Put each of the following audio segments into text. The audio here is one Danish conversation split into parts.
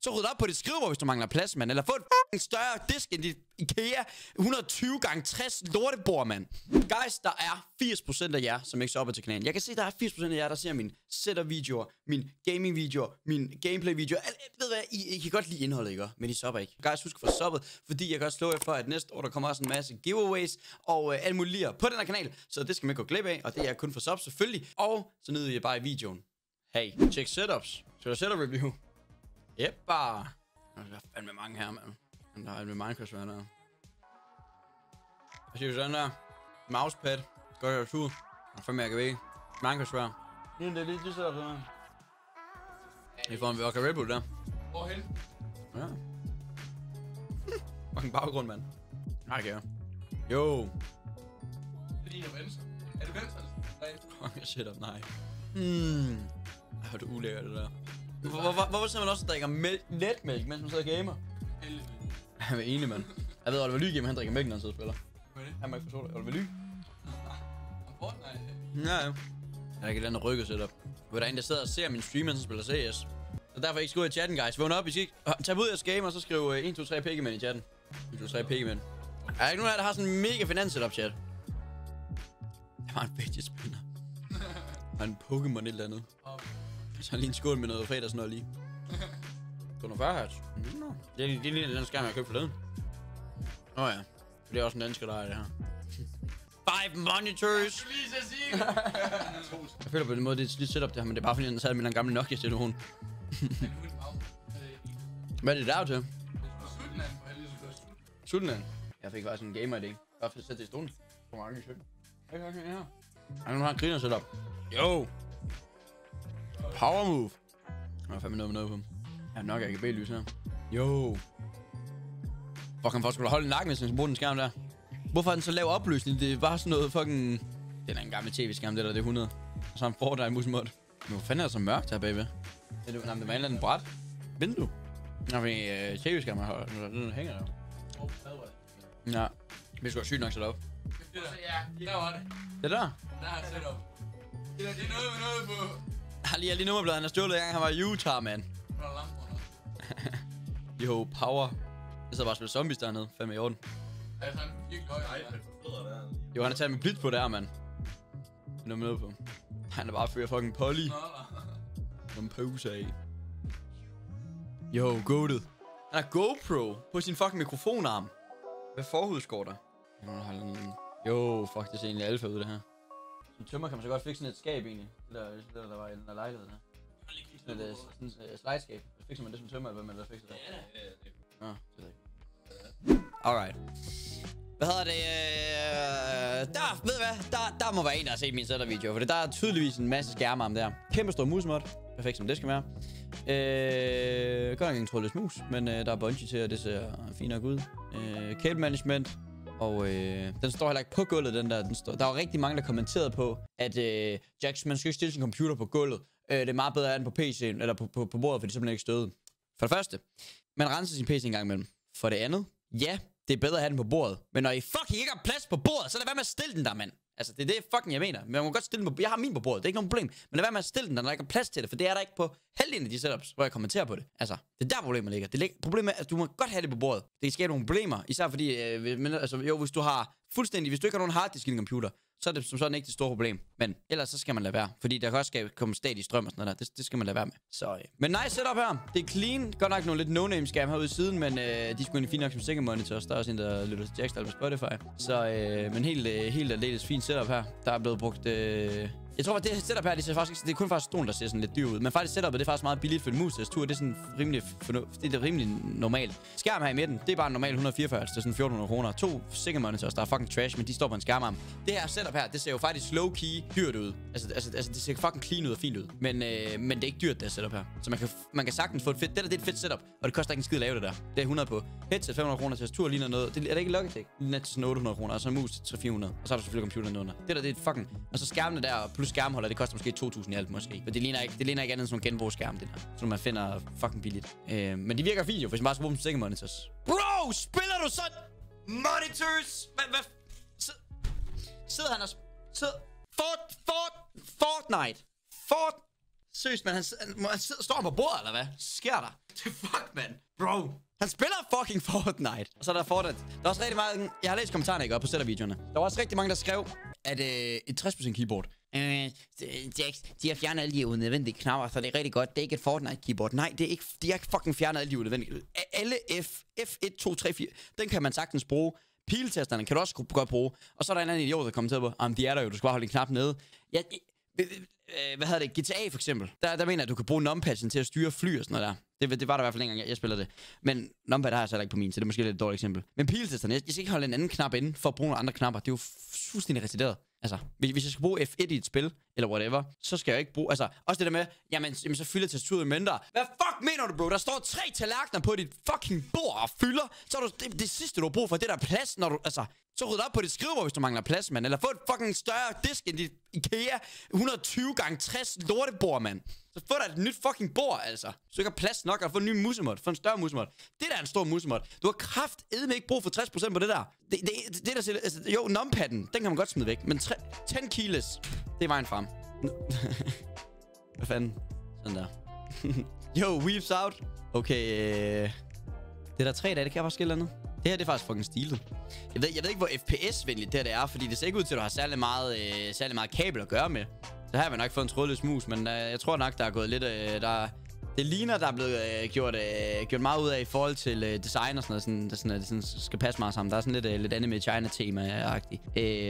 Så ryd op på dit skrivebord, hvis du mangler plads, mand. Eller få en fucking større disk end dit IKEA 120 x 60 lortebord, mand. Guys, der er 80% af jer, som ikke så op til kanalen. Jeg kan se, der er 80% af jer, der ser mine setup-videoer, mine gaming-videoer, mine gameplay-videoer. Ved hvad, I kan godt lide indholdet, ikke? Men I subber ikke. Guys, husk at få subbet, fordi jeg kan også slå jer for, at næste år, der kommer også en masse giveaways og alt muligt på den her kanal. Så det skal man ikke gå glip af, og det er kun for subs selvfølgelig. Og så nyder jeg bare i videoen. Hey, check setups. Så der setup review. Yep, bare. Der er fandme mange her, mand. Der er med Minecraft, der. Hvad siger du sådan der? Mousepad. Godt her tur. Og 5 RGB. Minecraft, der. Det er lidt setup, der. I får en Walker Red Bull, der. Hvorhen? Ja. Fucking baggrund, mand. Nej, ikke jeg. Jo. Det er din venstre. Er det venstre? Fucking setup, nej. Hvor er det ulækkert, det der. Hvorfor sidder man også og drikker letmælk, mens man sidder og gamer? Jeg er enig, mand. Jeg ved, Oliver Ly gamer, han drikker mælk, når han sidder og spiller. Hvad er det? Han må ikke forstå det. Oliver Ly? Fortnite? Ja. Jeg kan ikke lade rykket setup. Hvor der er en, der sidder og ser min streamer, som spiller CS. Så derfor ikke skrive i chatten, guys. Vågn op, I skal tage ud af jeres game, og så skriv 1, 2, 3 Piggyman i chatten. 1, 2, 3 Piggyman. Er der ikke nogen af jer, der har sådan en mega finans setup, chat? Det var en fidget spinner. Og en Pokémon et eller andet. Så lige en skål med noget fredagsnød lige. 240 hertz. Det er lige den skærm, jeg købte forleden. Nå ja. Det er også en dansker, der er det her. 5 monitors! Jeg føler på den måde, det er lidt setup det her, men det er bare fordi, han sad med en gammel Nokia-telefon. Hvad er det der til? Sultan. Jeg fik faktisk en gamer-idé. Bare for at sætte det i stolen. Hvor mange køb. Jeg kan ikke her. Han har en griner setup. Jo! Power move. Jeg har fandme noget på ham. Jeg har nok RGB-lys her. Jo. Fuck, han får sgu da holde nakken, hvis han skal bruge den skærm der. Hvorfor er den så lav opløsning? Det er bare sådan noget fucking... Den er en gammel tv-skærm, det der, det er 100. Og så har han Fortnite musmod. Men hvor fanden er det så mørkt her, baby? Det var en eller anden bræt. Vindue. Nå, fordi tv-skærmen den hænger der. Ja. Vi skal sygt nok sætte op. Ja, der var det. Det der? Der er sæt op. Det er noget på. Har lige nummerbladet, han har stjålet, gang han var i Utah, mand. Jo, power. Jeg sidder bare og spiller zombies dernede. Fandme i orden. Jo, han har taget med blitz på der, mand. Det er noget på. Han er bare fyrer fucking Polly. Som pose af. Jo, goated. Han har GoPro på sin fucking mikrofonarm. Hvad forhudskår der? Jo, fuck, det ser egentlig alfa ud, det her. Som tømmer kan man så godt fikse sådan et skab, egentlig. Det der var i den der lejlighed her. Sådan et slideskab. Så fikser man det som tømmer, eller hvad man der fikser det? Ja, det ved jeg ikke. Alright. Hvad hedder det? Ved du hvad? Der må være en, der har set min setup-video. For der er tydeligvis en masse skærmarm der. Kæmpe stor musmod. Perfekt som det skal være. Godt nok en trådløs mus. Men der er bungee til, og det ser fint nok ud. Cable management. Og den står heller ikke på gulvet, den der. Der var rigtig mange, der kommenterede på, at Jax, man skal ikke stille sin computer på gulvet. Det er meget bedre at have den på PC'en, eller på bordet, for det er simpelthen ikke stødet. For det første, man renser sin PC en gang imellem. For det andet, ja, det er bedre at have den på bordet. Men når I fucking ikke har plads på bordet, så lad være med at stille den der, mand. Altså, det er det fucking, jeg mener. Men man må godt stille den på... Jeg har min på bordet, det er ikke nogen problem. Men lad være med at stille den der, når der ikke er plads til det. For det er der ikke på halvdelen af de setups, hvor jeg kommenterer på det. Altså, det er der problemet ligger. Problemet er, at du må godt have det på bordet. Det kan skabe nogle problemer. Især fordi, hvis du har fuldstændig... Hvis du ikke har nogen harddisk i din computer, så er det som sådan ikke det store problem. Men ellers så skal man lade være. Fordi der kan også komme stadig strøm og sådan noget der. Det skal man lade være med. Så, men nice setup her. Det er clean. Godt nok nogle lidt no-name skærm herude i siden, men de skulle egentlig fint nok som second monitors. Der er også en, der lytter til Jackstyle på Spotify. Så, men helt aldeles fint setup her. Der er blevet brugt... Jeg tror, at det setup her, det er kun faktisk stolen, der ser sådan lidt dyr ud. Men faktisk setupet, det er faktisk meget billigt for en mus-tastatur. Det er sådan rimelig det er rimelig normalt. Skærm her i midten, det er bare en normal 144 Hz. Det er sådan 1400 kroner. 2 second monitors, der er fucking trash, men de står på en skærmarm. Det her setup her, det ser jo faktisk low-key dyrt ud. Altså, det ser fucking clean ud og fint ud. Men det er ikke dyrt, det her setup her. Så man kan sagtens få et fedt... Det er et fedt setup, og det koster ikke en skid at lave det der. Det er 100 på. Headset 500 kroner, tastatur ligner noget. Det er det ikke Logitech? Net til sådan 800 kroner, og så en mus til 400. Og så er der selvfølgelig computeren under. Det er et fucking... Og så skærmene der, plus skærmholder, det koster måske 2.000 i alt måske. Men det ligner ikke andet end sådan en genbrugsskærm, det der. Så man finder fucking billigt. Men de virker fint jo, hvis man bare skal bruge dem til second monitors. Bro, spiller du sådan? Monitors? Hvad? Sidder han og... Fortnite. Seriøst, man. Han står på bordet, eller hvad? Sker der? Det fuck, man. Bro. Han spiller fucking Fortnite. Og så er der Fortnite. Der er også rigtig mange... Jeg har læst kommentarerne, ikke? Op på sættervideoerne. Der var også rigtig mange, der skrev, at et 60% keyboard. Jax, de har fjernet alle de unødvendige knapper, så det er rigtig godt. Det er ikke et Fortnite keyboard. Nej, det er ikke. De har ikke fucking fjernet alle de unødvendige. Alle F1, 2, 3, 4. Den kan man sagtens bruge. Piletesterne kan du også godt bruge. Og så er der en anden idiot, der kommer til på, de er der jo, du skal bare holde en knap nede. Hvad hedder det? GTA for eksempel. Der mener jeg, at du kan bruge numpadsen til at styre fly og sådan noget der. Det var der i hvert fald engang, jeg spillede det. Men numpad har jeg så ikke på min, så det er måske lidt et dårligt eksempel. Men piletesterne, jeg skal ikke holde en anden knap inde for at bruge nogle andre knapper. Det er jo fuldstændig retarderet. Altså, hvis jeg skal bruge F1 i et spil, eller whatever, så skal jeg ikke bruge... Altså, også det der med, jamen så fylder tastaturet mindre. Hvad fuck mener du, bro? Der står 3 tallerkener på dit fucking bord og fylder. Så er du, det sidste, du har brug for, det der plads, når du... Altså, så rydde op på dit skrivebord, hvis du mangler plads, mand. Eller få et fucking større disk end dit IKEA 120x60 lortebord, mand. Så få dig et nyt fucking bord, altså. Så du ikke har plads nok, og få en ny musemod. Få en større musemod. Det der er en stor musemod. Du har kraftedme ikke brug for 60% på det der. Det der siger, altså, jo, numpadden, den kan man godt smide væk. Men 10 keyless, det er vejen frem. Hvad fanden? Sådan der. Yo, weeps out. Okay, det er der 3 dage, det kan bare skille andet. Det her, det er faktisk fucking stilet. Jeg ved ikke, hvor FPS-venligt det er, fordi det ser ikke ud til, at du har særlig meget kabel at gøre med. Så her har vi nok fået en trådløs mus, men jeg tror nok, der er gået lidt... det ligner, der er blevet gjort meget ud af i forhold til design og sådan noget, sådan, det sådan skal passe meget sammen. Der er sådan lidt anime China-tema-agtigt.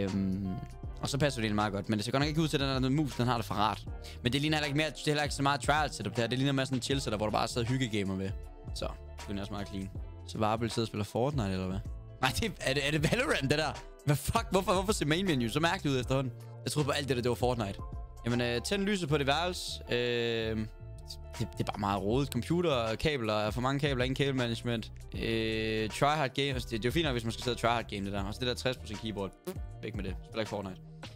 Og så passer det egentlig meget godt. Men det ser godt nok ikke ud til, at den der mus, den har det for rart. Men det ligner heller ikke så meget trial setup der. Det ligner mere sådan en chill setup, hvor du bare sidder og hyggegamer med. Så, det er også meget clean. Så Varbel sidder og spiller Fortnite, eller hvad? Nej, er det Valorant, det der? Hvad fuck? Hvorfor ser main menu så mærkeligt ud efterhånden? Jeg troede på alt det var Fortnite. Jamen, tænd lyset på det værelse. Det er bare meget rodet. Computer, kabler, for mange kabler, ingen cable management. Tryhard game. Altså, det er jo fint nok, hvis man skal sidde og tryhard game det der. Og så det der 60% keyboard. Væk med det. Spiller ikke Fortnite.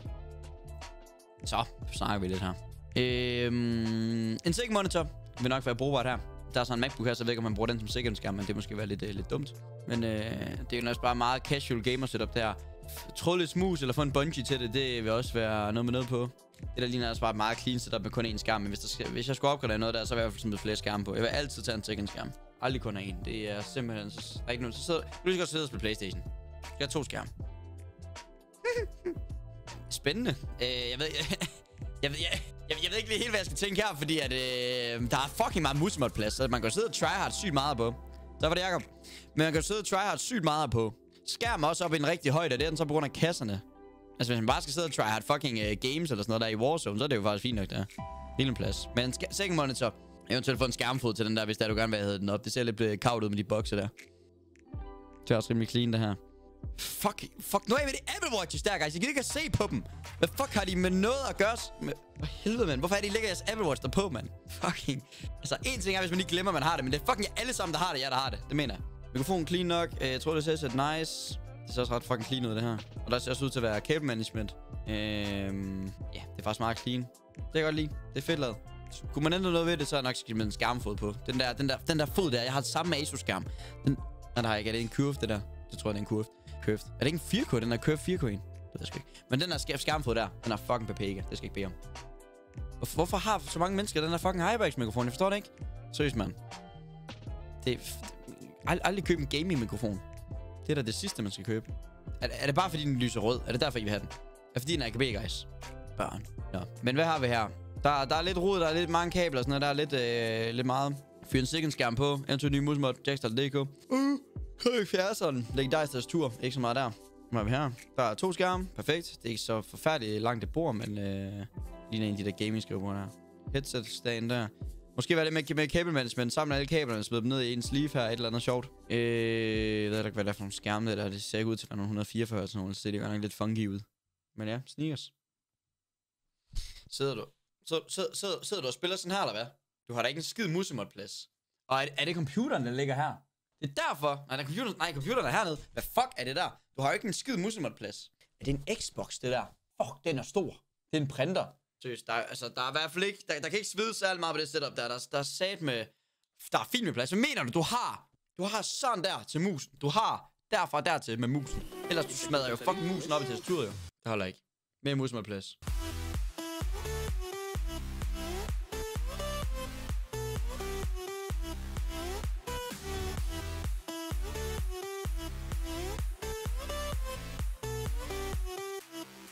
Så snakker vi lidt her. En SIG monitor vil nok være brugbart her. Der er sådan en MacBook her, så jeg ved ikke, om man bruger den som sikkerhedsskærm, men det måske være lidt dumt. Men det er jo også bare meget casual gamer setup der. Trådløs mus eller få en bungee til det, det vil også være noget med noget på. Det der ligner også bare et meget clean setup med kun én skærm, men hvis jeg skulle opgradere noget der, så vil jeg i hvert fald sådan flere skærme på. Jeg vil altid tage en second skærm. Aldrig kun én. Det er simpelthen så ikke nogen. Så du skal også sidde og spille PlayStation. Jeg skal have 2 skærme. Spændende. Jeg ved ikke lige helt, hvad jeg skal tænke her, fordi at, der er fucking meget musemodplads, så man kan sidde og tryhard sygt meget på. Så var det Jacob. Men man kan sidde og tryhard sygt meget på. Skærm også op i en rigtig højde, det er den så på grund af kasserne. Altså hvis man bare skal sidde og tryhard fucking games eller sådan noget der i Warzone, så er det jo faktisk fint nok der. Hele en plads. Men second monitor, eventuelt få en skærmfod til den der, hvis der du gerne vil have den op. Det ser lidt kavt ud med de bokser der. Det er også rimelig clean det her. Fuck, nu er jeg med de Apple Watches der, guys. Jeg kan ikke se på dem. Hvad fuck har de med noget at gøre? Hvad helvede, mand. Hvorfor er de lægger jeres Apple Watch der på, mand? Fucking. Altså, en ting er, hvis man ikke glemmer, man har det. Men det er fucking alle sammen, der har det. Jeg, der har det. Det mener jeg. Mikrofonen clean nok. Jeg tror, det ser så nice. Det ser også ret fucking clean ud, det her. Og der ser også ud til at være cable management. Ja, det er faktisk meget clean. Det kan jeg godt lide. Det er fedt lavet. Kunne man ændre noget ved det, så er jeg nok skal med en skærmfod på. Den der fod der. Jeg har det samme med Asus-skærm. Nej, der har jeg ikke. Er det en curve, det der? Det tror jeg, det er en curve. Er det ikke en 4K? Den der curve 4K en? Det ved jeg ikke. Men den der skærmfod der, den er fucking papega. Det skal jeg ikke bede om. Hvorfor har så mange mennesker den der fucking HyperX-mikrofon? Jeg forstår det ikke. Seriøst, mand. Aldrig købe en gaming-mikrofon. Det er da det sidste, man skal købe. Er det bare fordi den lyser rød? Er det derfor, I vil have den? Er det fordi den er RGB, guys? Børn. Nå. Men hvad har vi her? Der er lidt rod, der er lidt mange kabler og sådan noget. Der er lidt meget. Fyr en second skærm på. Eventuelt ny musmod. Jackstar.dk. K70'eren. Legendarisk tastatur. Ikke så meget der. Hvad har vi her? Der er 2 skærme. Perfekt. Det er ikke så forfærdeligt langt det bord, men ligner en af de der gaming-skrivebord her. Headset-stagen der. Måske være det med cable management. Samle alle kablerne og smide dem ned i en sleeve her. Et eller andet sjovt. Jeg ved ikke, hvad det er for nogle skærme der. Det ser ikke ud til at være nogle 144 sådan nogle. Så det er godt nok lidt funky ud. Men ja, sneakers. Sidder du og spiller sådan her, eller hvad? Du har da ikke en skid musemodplads. Og er det computeren, der ligger her? Det er derfor. Nej, computeren er hernede. Hvad fuck er det der? Du har jo ikke en skid musemodplads. Er det en Xbox, det der? Fuck, den er stor. Det er en printer. Seriøst, der er i hvert fald ikke... Der kan ikke svide særlig meget på det setup der. Der er sat med... Der er fint med plads. Hvad mener du? Du har sådan der til musen. Du har derfra dertil med musen. Ellers du smadrer jo fucking musen op i tastaturet, jo. Det holder ikke. Mere musemodplads.